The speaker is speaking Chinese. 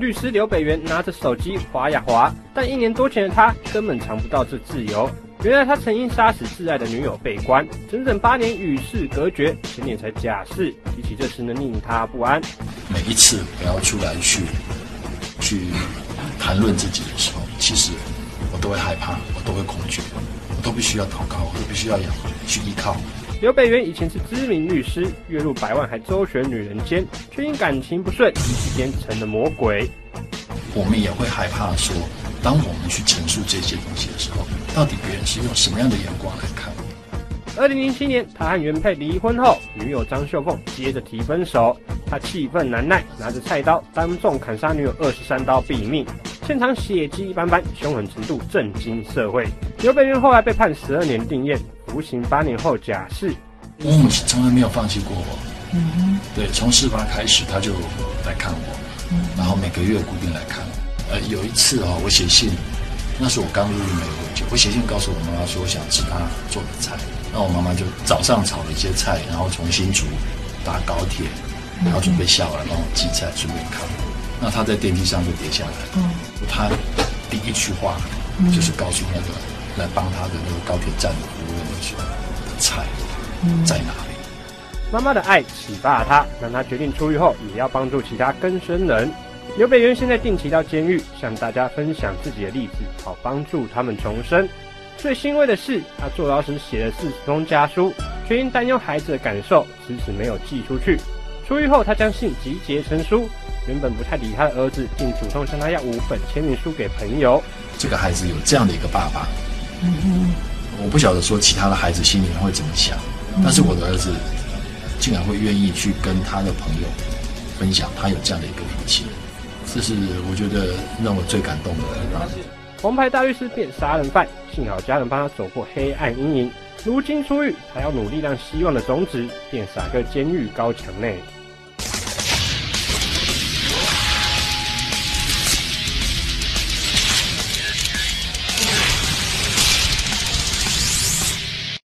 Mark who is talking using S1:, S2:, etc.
S1: 律师刘北元拿着手机滑呀滑，但1年多前的他根本尝不到这自由。原来他曾因杀死挚爱的女友被关，整整8年与世隔绝，前年才假释。提起这事能令他不安。
S2: 每一次我要出来去谈论自己的时候，其实我都会害怕，我都会恐惧，我都必须要祷告，我都必须要去依靠。
S1: 刘北元以前是知名律师，月入100万，还周旋女人间，却因感情不顺，一时间成了魔鬼。
S2: 我们也会害怕说，当我们去陈述这些东西的时候，到底别人是用什么样的眼光来看我
S1: ？2007年，他和原配离婚后，女友张秀凤接着提分手，他气愤难耐，拿着菜刀当众砍杀女友23刀毙命，现场血迹斑斑，凶狠程度震惊社会。刘北元后来被判12年定谳，服刑8年后假释。
S2: 我母亲从来没有放弃过我，对，从事发开始他就来看我，然后每个月固定来看我。有一次我写信，那是我刚入狱没多久，我写信告诉我妈妈说我想吃她做的菜，那我妈妈就早上炒了一些菜，然后从新竹搭高铁，然后准备下午来帮我寄菜，顺便看我。那她在电梯上就跌下来，她第一句话就是告诉那个来帮她的那个高铁站的服务人员说，菜在哪里？
S1: 妈妈的爱启发了他，让他决定出狱后也要帮助其他更生人。刘北元现在定期到监狱，向大家分享自己的例子，好帮助他们重生。最欣慰的是，他坐牢时写了40封家书，却因担忧孩子的感受，迟迟没有寄出去。出狱后，他将信集结成书，原本不太理他的儿子，竟主动向他要5本签名书给朋友。
S2: 这个孩子有这样的一个爸爸，我不晓得说其他的孩子心里面会怎么想，但是我的儿子竟然会愿意去跟他的朋友分享他有这样的一个脾气，这是我觉得让我最感动的地方。
S1: 王牌大律师变杀人犯，幸好家人帮他走过黑暗阴影。如今出狱，他要努力让希望的种子便撒个监狱高墙内。